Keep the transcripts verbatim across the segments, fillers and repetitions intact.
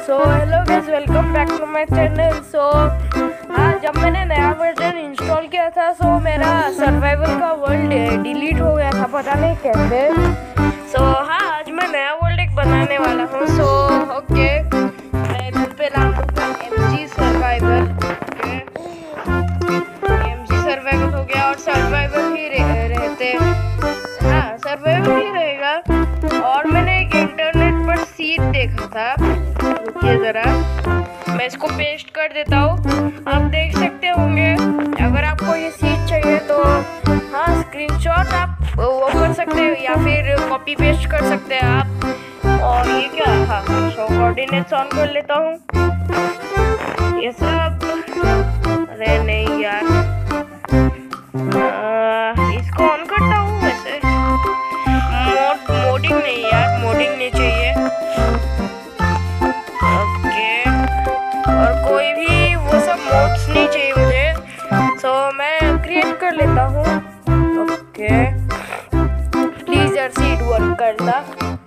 So hello guys, welcome back to my channel. So हाँ, जब मैंने नया वर्जन इंस्टॉल किया था सो मेरा सर्वाइवल का वर्ल्ड डिलीट हो गया था, पता नहीं कैसे। सो हाँ, आज मैं नया वर्ल्ड एक बनाने वाला हूँ। सो ओके, मैं इधर पे नाम दूँगा एमजी सर्वाइवल। एमजी सर्वाइवल हो गया और सर्वाइवल ही रह, रहते हाँ सर्वाइवल ही रहेगा। और मैंने एक इंटरनेट पर सीट देखा था, रुकिए जरा, मैं इसको पेस्ट कर देता हूँ। आप देख सकते होंगे, अगर आपको ये सीट चाहिए तो हाँ स्क्रीनशॉट आप वो कर सकते हो या फिर कॉपी पेस्ट कर सकते हैं आप। और ये क्या, हाँ शो कोऑर्डिनेट्स ऑन कर लेता हूँ ये सब। अरे नहीं यार, आ, इसको ऑन करता हूँ। वैसे मोड मोडिंग नहीं यार, मोडिंग नहीं चाहिए। ओके, और कोई भी वो सब मोड्स नहीं चाहिए मुझे। सो मैं क्रिएट कर लेता हूँ। ओके, प्लीज यार सीट वर्क करना।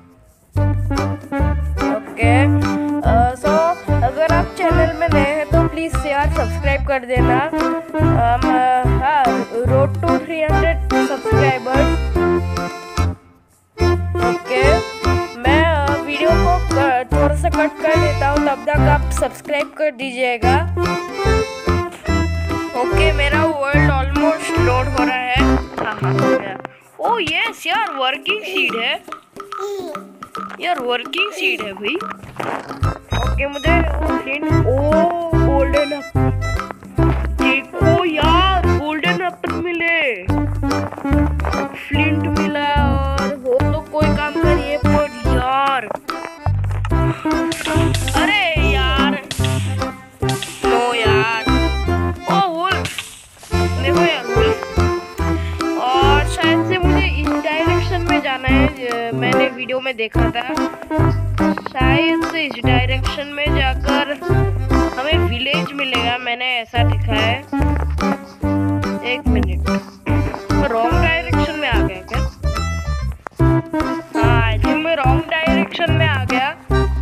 ओके, सो अगर आप चैनल में नए हैं तो प्लीज यार सब्सक्राइब कर देना। हाँ, road to three hundred subscribers. Okay, मैं वीडियो को थोड़ा सा कट कर देता हूँ, तब तक आप सब्सक्राइब कर दीजिएगा। ओके, मेरा वर्ल्ड ऑलमोस्ट लोड हो रहा है। हाँ हाँ हो गया। ओह यस यार, वर्किंग सीड है यार, वर्किंग सीड है भाई। ओके, मुझे ओ गोल्डन देखो यार, गोल्डन एप्पल मिले, फ्लिंट मिला, और वो तो कोई काम करिए पर यार। अरे यार नो यार, ओ वुल्फ देखो यार, वुल्फ। और शायद से मुझे इस डायरेक्शन में जाना है, मैंने वीडियो में देखा था। शायद से इस डायरेक्शन में जाकर हमें विलेज मिलेगा, मैंने ऐसा दिखा है। एक मिनट, रॉन्ग डायरेक्शन में आ गया क्या? हाँ आई थिंक मैं रॉन्ग डायरेक्शन में आ गया।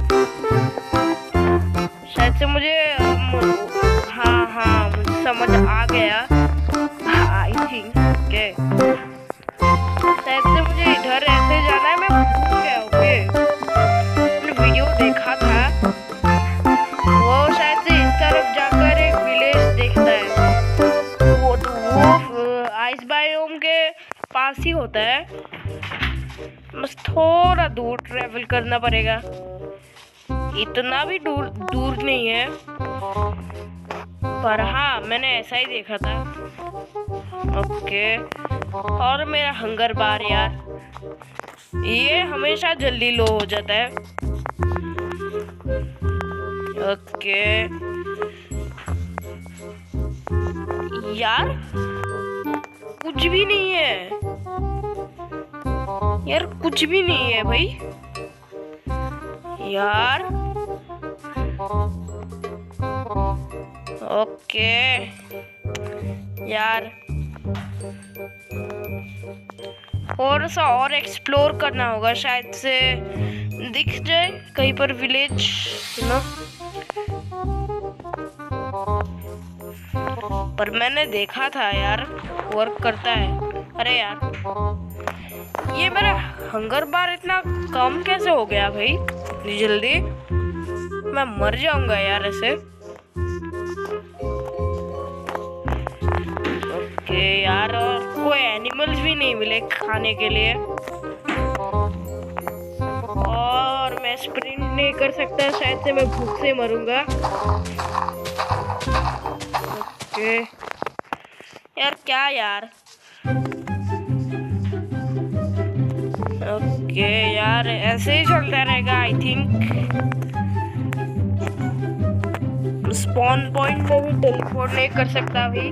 शायद से मुझे हाँ हाँ मुझे समझ आ गया आई थिंक। ओके, शायद से मुझे इधर ऐसे जाना है, मैं भूल गया। ओके, मैंने वीडियो देखा था, वो शायद से इस तरफ जाकर एक विलेज देखता है, वो वो आइस बायोम के पास ही होता है, बस थोड़ा दूर ट्रेवल करना पड़ेगा, इतना भी दूर दूर नहीं है। पर हाँ मैंने ऐसा ही देखा था। ओके, और मेरा हंगर बार यार, ये हमेशा जल्दी लो हो जाता है। ओके यार, कुछ भी नहीं है यार, कुछ भी नहीं है भाई यार। ओके यार, और सा और एक्सप्लोर करना होगा, शायद से दिख जाए कहीं पर विलेज ना। पर मैंने देखा था यार, वर्क करता है। अरे यार, ये मेरा हंगर बार इतना कम कैसे हो गया भाई इतनी जल्दी? मैं मर जाऊंगा यार ऐसे। ओके यार, और कोई एनिमल्स भी नहीं मिले खाने के लिए, और मैं स्प्रिंट नहीं कर सकता, शायद से मैं भूख से मरूंगा। ओके यार, क्या यार। ओके यार, ऐसे ही चलता रहेगा आई थिंक। स्पॉन पॉइंट में भी टेलीपोर्ट नहीं कर सकता अभी।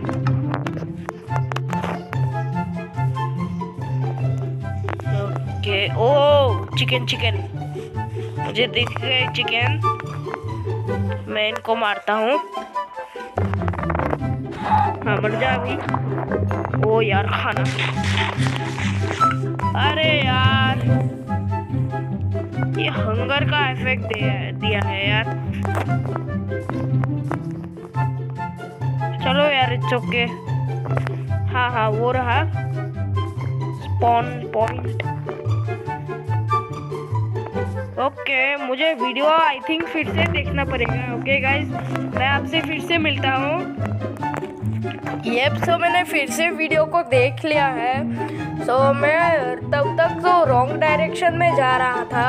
ओके, ओ चिकन चिकन मुझे दिख गए चिकन, मैं इनको मारता हूँ। हाँ मर जा अभी। ओ यार खाना, अरे यार ये हंगर का इफेक्ट दिया है यार। चलो यार, इट्स ओके। हाँ हाँ वो रहा स्पॉन पॉइंट। ओके, मुझे वीडियो आई थिंक फिर से देखना पड़ेगा। ओके गाइस, मैं आपसे फिर से मिलता हूँ। ये तो मैंने फिर से वीडियो को देख लिया है। सो मैं तब तक तो रॉन्ग डायरेक्शन में जा रहा था,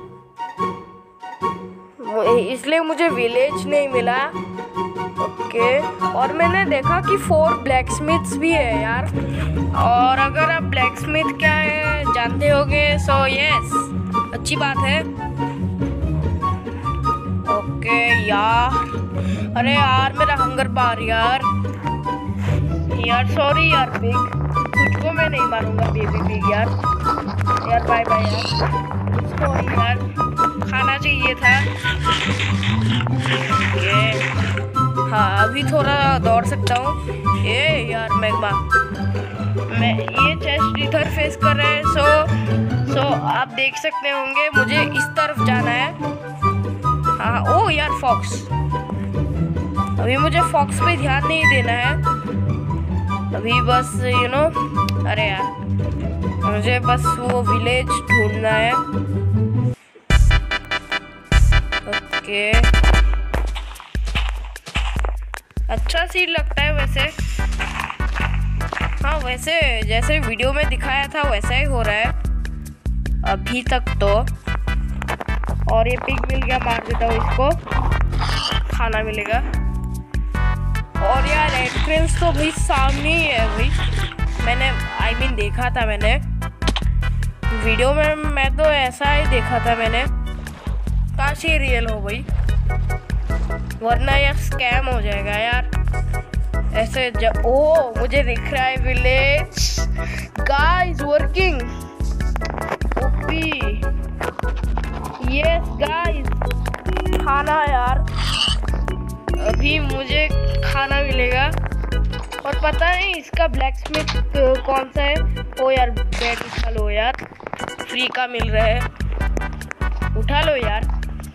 इसलिए मुझे विलेज नहीं मिला। ओके, और मैंने देखा कि फोर ब्लैकस्मिथ्स भी है यार। और अगर आप ब्लैकस्मिथ क्या है जानते होगे, सो यस, अच्छी बात है। ओके यार, अरे यार मेरा हंगर बार यार यार सॉरी यार पिग, तुझको मैं नहीं मारूंगा बेबी पिग यार। यार बाय बाय यार, सॉरी यार, खाना चाहिए था। ये हाँ, अभी थोड़ा दौड़ सकता हूँ। ये यार मैग्मा, मैं ये चेस्ट इधर फेस कर रहे हैं। सो सो आप देख सकते होंगे मुझे इस तरफ जाना है। हाँ, ओ यार फॉक्स, अभी मुझे फॉक्स पे ध्यान नहीं देना है अभी, बस यू नो। अरे यार, मुझे बस वो विलेज ढूंढना है। ओके, अच्छा सीन लगता है वैसे। हाँ, वैसे जैसे वीडियो में दिखाया था वैसा ही हो रहा है अभी तक तो। और ये पिग मिल गया, मार देता हूँ इसको, खाना मिलेगा। और यार रेड प्रिंस तो भाई सामने ही है भाई, मैंने आई I मीन mean, देखा था मैंने वीडियो में। मैं तो ऐसा ही देखा था मैंने, काश ये रियल हो भाई, वरना यार स्कैम हो जाएगा यार ऐसे। जब ओ मुझे दिख रहा है village guys working. OP, yes guys, खाना यार, अभी मुझे खाना मिलेगा। और पता नहीं इसका ब्लैकस्मिथ कौन सा है। ओ यार बैट उठा लो यार, फ्री का मिल रहा है, उठा लो यार।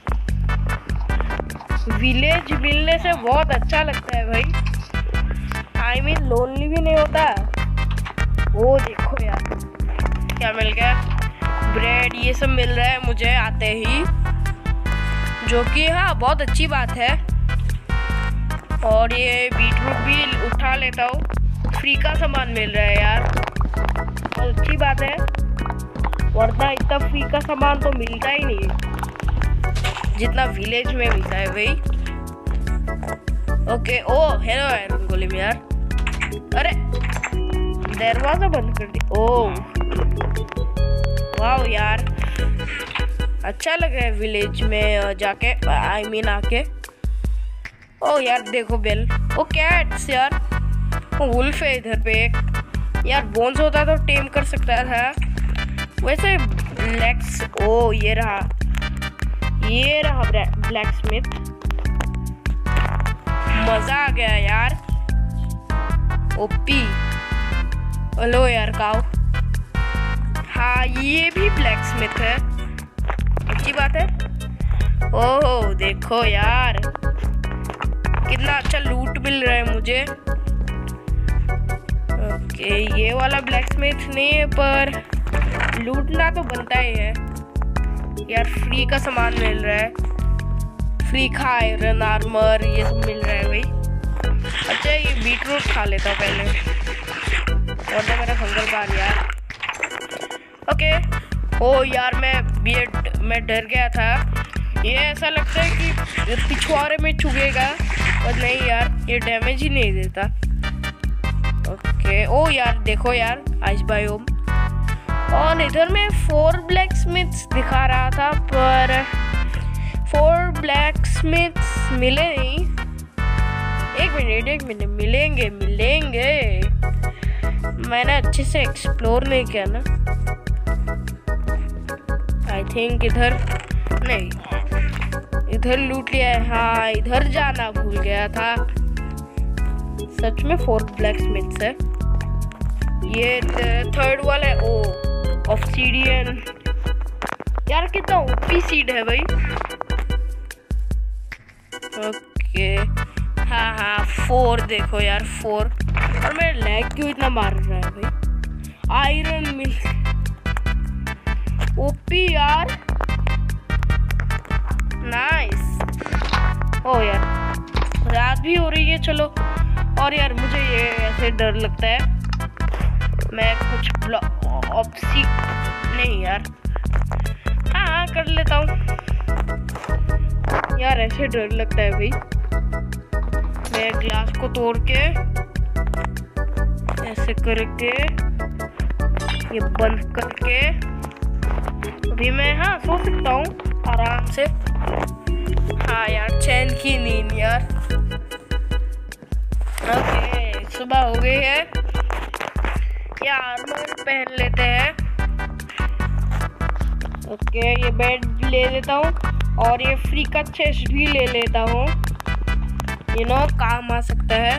विलेज मिलने से बहुत अच्छा लगता है भाई, आई मीन लोनली भी नहीं होता। वो देखो यार क्या मिल गया, ब्रेड ये सब मिल रहा है मुझे आते ही, जो कि हाँ बहुत अच्छी बात है। और ये बीटरूट भी उठा लेता हूँ, फ्री का सामान मिल रहा है यार, बहुत अच्छी बात है, वरना इतना फ्री का सामान तो मिलता ही नहीं जितना विलेज में मिलता है भाई। Okay, oh hello iron golem यार, अरे दरवाजा बंद कर दी। ओ वाह यार, अच्छा लग रहा है विलेज में जाके, आई मीन आके। ओ यार देखो बेल, ओ कैट्स यार, वुल्फ है इधर पे एक यार, बोन्स होता तो टेम कर सकता था वैसे। ब्लैक्स, ओ ये रहा, ये रहा ब्लैकस्मिथ, मजा आ गया यार। ओपी, हेलो यार काऊ, हाँ ये भी ब्लैकस्मिथ है, अच्छी बात है। ओह देखो यार कितना अच्छा लूट मिल रहा है मुझे। ओके, ये वाला ब्लैकस्मिथ नहीं है पर लूटना तो बनता ही है यार, फ्री का सामान मिल रहा है, फ्री का आयरन आर्मर ये सब मिल रहा है भाई। अच्छा ये बीटरूट खा लेता हूँ पहले, और तो मेरा हंगर बार यार। ओके, ओ यार मैं बीएड में डर गया था, ये ऐसा लगता है कि पिछवाड़े में चुगेगा, और नहीं यार ये डैमेज ही नहीं देता। ओके, ओ यार देखो यार आइस बायोम, और इधर में फोर ब्लैकस्मिथ्स दिखा रहा था पर फोर ब्लैकस्मिथ्स मिले नहीं। एक मिनट एक मिनट, मिलेंगे मिलेंगे, मैंने अच्छे से एक्सप्लोर नहीं किया ना। आई थिंक इधर नहीं, इधर लूट लिया है। हाँ इधर जाना भूल गया था, सच में फोर ब्लैकस्मिथ्स है। ये थर्ड वाला है, ओ ऑब्सीडियन यार कितना ओपी सीड है भाई। ओके हाँ हाँ फोर देखो यार फोर। और मेरा लैग क्यों इतना मार रहा है भाई। आयरन मिल्क ओपी यार नाइस। ओ यार रात भी हो रही है चलो। और यार मुझे ये ऐसे डर लगता है मैं कुछ ऑप्सी नहीं यार। हाँ हाँ कर लेता हूँ यार ऐसे डर लगता है भाई। मैं ग्लास को तोड़ के ऐसे करके ये बंद करके अभी मैं हाँ सो सकता हूँ आराम से। हाँ यार चैन की नींद यार। ओके सुबह हो गई है यार मैं पहन लेते हैं। ओके ये बेड ले लेता हूँ और ये फ्री का चेस्ट भी ले लेता हूँ यू नो काम आ सकता है।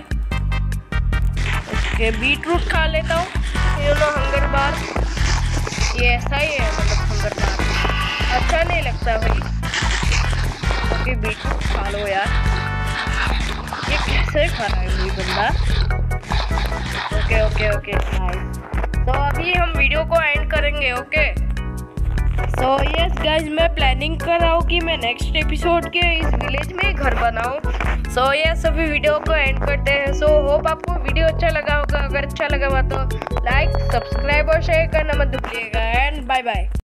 ओके बीट रूट खा लेता हूँ यू नो हंगर बार। ये ऐसा ही है मतलब हंगर बार अच्छा नहीं लगता भाई। ओके बीट रूट खा लो यार। ये कैसे खा रहा है ये बंदा। Okay okay okay nice. तो अभी हम वीडियो को एंड करेंगे। ओके सो यस गाइज मैं प्लानिंग कर रहा हूँ कि मैं नेक्स्ट एपिसोड के इस विलेज में ही घर बनाऊँ। सो यस अभी वीडियो को एंड करते हैं। सो होप आपको वीडियो अच्छा लगा होगा। अगर अच्छा लगा हुआ तो लाइक सब्सक्राइब और शेयर करना मत भूलिएगा एंड बाय बाय।